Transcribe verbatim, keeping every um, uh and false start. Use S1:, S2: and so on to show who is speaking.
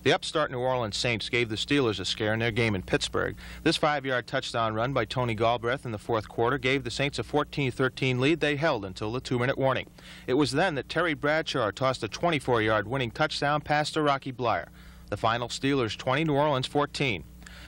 S1: The upstart New Orleans Saints gave the Steelers a scare in their game in Pittsburgh. This five-yard touchdown run by Tony Galbraith in the fourth quarter gave the Saints a fourteen thirteen lead they held until the two-minute warning. It was then that Terry Bradshaw tossed a twenty-four-yard winning touchdown pass to Rocky Bleier. The final, Steelers twenty, New Orleans fourteen.